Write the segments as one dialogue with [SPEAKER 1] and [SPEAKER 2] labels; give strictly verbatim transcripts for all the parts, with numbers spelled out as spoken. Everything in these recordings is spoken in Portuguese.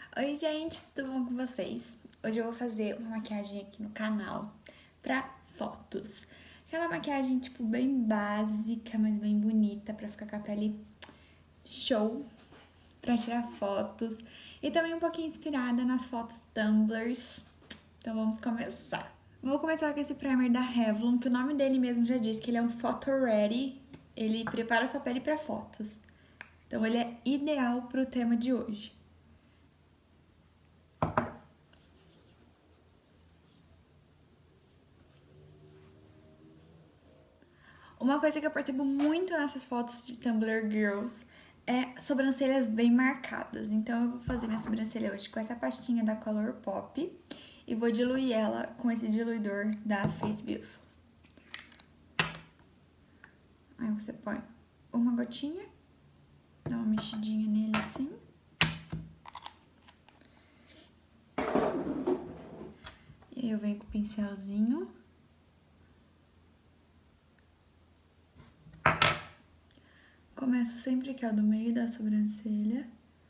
[SPEAKER 1] Oi gente, tudo bom com vocês? Hoje eu vou fazer uma maquiagem aqui no canal pra fotos. Aquela maquiagem tipo bem básica, mas bem bonita, pra ficar com a pele show, pra tirar fotos. E também um pouquinho inspirada nas fotos tumblers. Então vamos começar. Vou começar com esse primer da Revlon, que o nome dele mesmo já diz que ele é um Photo Ready. Ele prepara sua pele pra fotos. Então ele é ideal pro tema de hoje. Uma coisa que eu percebo muito nessas fotos de Tumblr Girls é sobrancelhas bem marcadas. Então eu vou fazer minha sobrancelha hoje com essa pastinha da Colourpop e vou diluir ela com esse diluidor da Face Beautiful. Aí você põe uma gotinha, dá uma mexidinha nele assim. E aí eu venho com o pincelzinho. Começo sempre aqui, ó, do meio da sobrancelha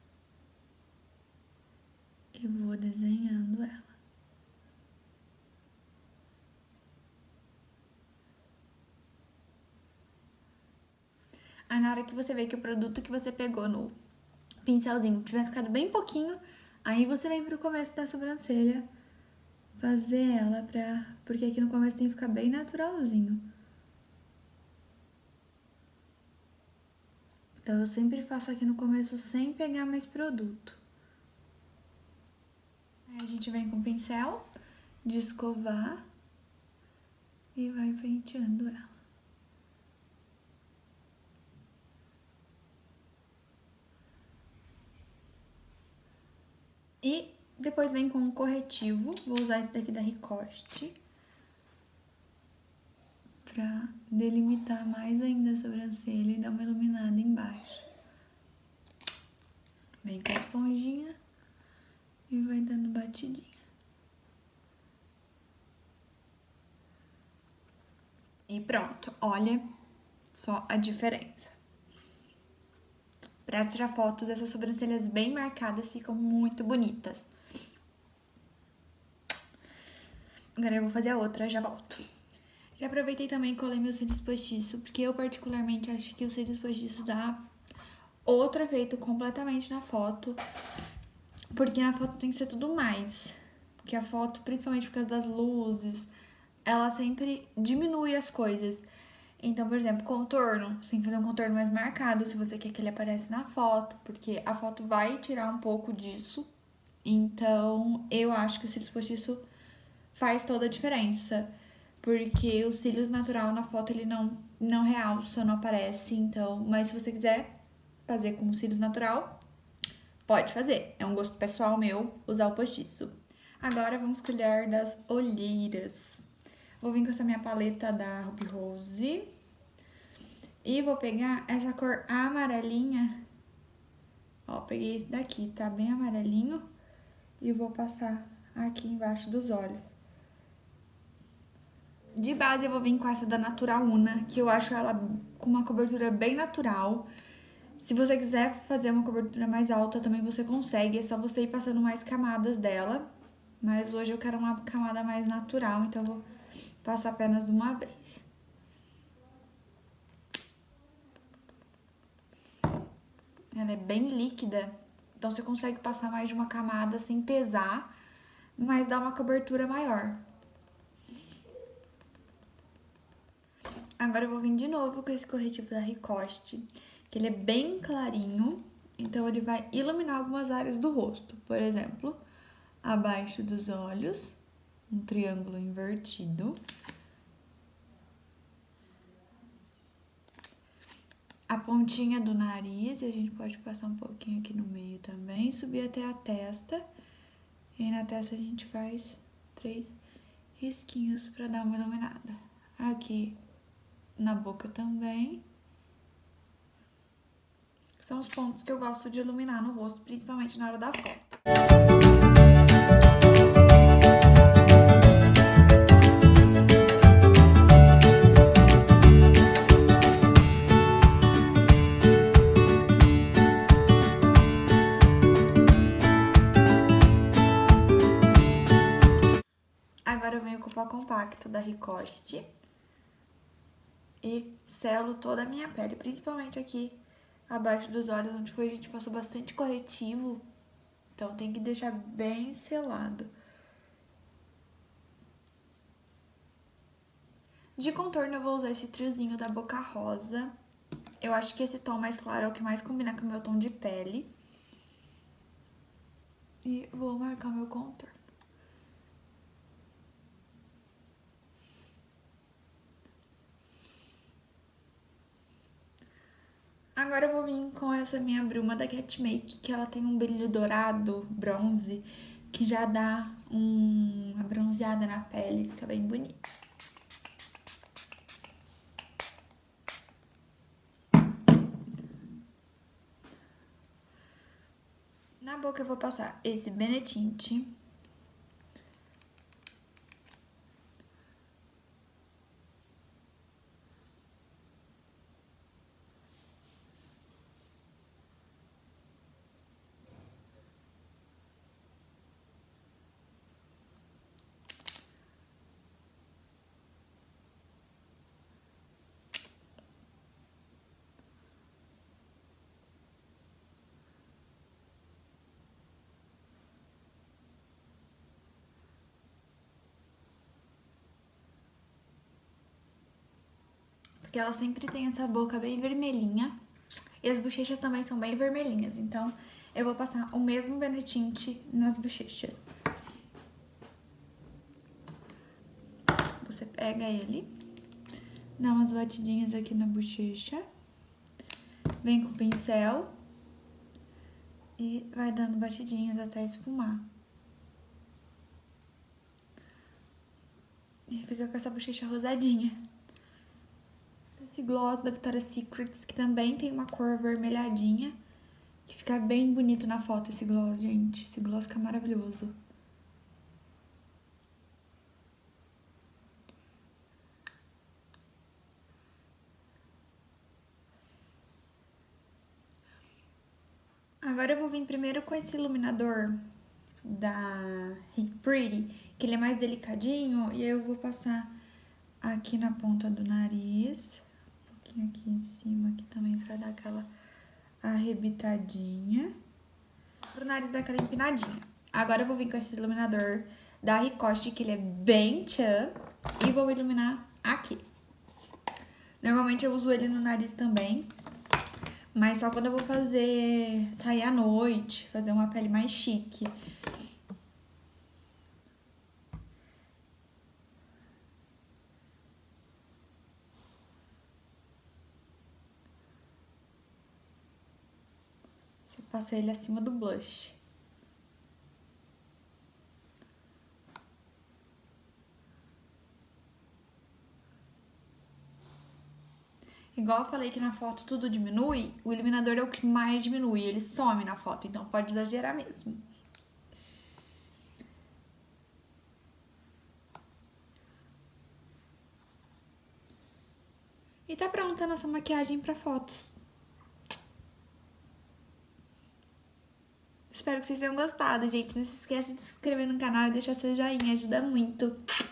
[SPEAKER 1] e vou desenhando ela. Aí na hora que você vê que o produto que você pegou no pincelzinho tiver ficado bem pouquinho, aí você vem pro começo da sobrancelha fazer ela pra... porque aqui no começo tem que ficar bem naturalzinho. Então, eu sempre faço aqui no começo sem pegar mais produto. Aí a gente vem com o pincel de escovar e vai penteando ela. E depois vem com um corretivo, vou usar esse daqui da Ricoste, pra delimitar mais ainda a sobrancelha e dar uma iluminada embaixo. Vem com a esponjinha e vai dando batidinha. E pronto, olha só a diferença. Pra tirar fotos, essas sobrancelhas bem marcadas ficam muito bonitas. Agora eu vou fazer a outra, já volto. Já aproveitei também e colei meus cílios postiço, porque eu particularmente acho que os cílios postiços dá outro efeito completamente na foto, porque na foto tem que ser tudo mais, porque a foto, principalmente por causa das luzes, ela sempre diminui as coisas. Então, por exemplo, contorno, você tem que fazer um contorno mais marcado se você quer que ele apareça na foto, porque a foto vai tirar um pouco disso. Então, eu acho que o cílios postiço faz toda a diferença. Porque o cílios natural na foto ele não, não realça, não aparece, então... Mas se você quiser fazer com cílios natural, pode fazer. É um gosto pessoal meu usar o postiço. Agora vamos colher das olheiras. Vou vir com essa minha paleta da Ruby Rose. E vou pegar essa cor amarelinha. Ó, peguei esse daqui, tá bem amarelinho. E vou passar aqui embaixo dos olhos. De base eu vou vir com essa da Natural Una, que eu acho ela com uma cobertura bem natural. Se você quiser fazer uma cobertura mais alta, também você consegue, é só você ir passando mais camadas dela. Mas hoje eu quero uma camada mais natural, então eu vou passar apenas uma vez. Ela é bem líquida, então você consegue passar mais de uma camada sem pesar, mas dá uma cobertura maior. Agora eu vou vir de novo com esse corretivo da Ricoste, que ele é bem clarinho, então ele vai iluminar algumas áreas do rosto. Por exemplo, abaixo dos olhos, um triângulo invertido. A pontinha do nariz, e a gente pode passar um pouquinho aqui no meio também, subir até a testa. E aí na testa a gente faz três risquinhos pra dar uma iluminada. Aqui na boca também. São os pontos que eu gosto de iluminar no rosto, principalmente na hora da foto. pó compacto da Ricoste e selo toda a minha pele, principalmente aqui abaixo dos olhos, onde foi a gente passou bastante corretivo, então tem que deixar bem selado. De contorno eu vou usar esse triozinho da Boca Rosa. Eu acho que esse tom mais claro é o que mais combina com o meu tom de pele. E vou marcar meu contorno. Agora eu vou vir com essa minha bruma da Get Make, que ela tem um brilho dourado, bronze, que já dá um, uma bronzeada na pele, fica bem bonito. Na boca eu vou passar esse Benetinte. Porque ela sempre tem essa boca bem vermelhinha. E as bochechas também são bem vermelhinhas. Então, eu vou passar o mesmo Benetinte nas bochechas. Você pega ele, dá umas batidinhas aqui na bochecha. Vem com o pincel. E vai dando batidinhas até esfumar. E fica com essa bochecha rosadinha. Esse gloss da Victoria's Secret, que também tem uma cor avermelhadinha, que fica bem bonito na foto esse gloss, gente. Esse gloss fica maravilhoso. Agora eu vou vir primeiro com esse iluminador da Rick Pretty, que ele é mais delicadinho, e aí eu vou passar aqui na ponta do nariz. Aqui em cima, aqui também, pra dar aquela arrebitadinha. Pro nariz dar aquela empinadinha. Agora eu vou vir com esse iluminador da Ricoste, que ele é bem tchan, e vou iluminar aqui. Normalmente eu uso ele no nariz também, mas só quando eu vou fazer, sair à noite, fazer uma pele mais chique. Passei ele acima do blush. Igual eu falei que na foto tudo diminui, o iluminador é o que mais diminui, ele some na foto, então pode exagerar mesmo. E tá pronta a nossa maquiagem pra fotos. Espero que vocês tenham gostado, gente. Não se esqueça de se inscrever no canal e deixar seu joinha, ajuda muito.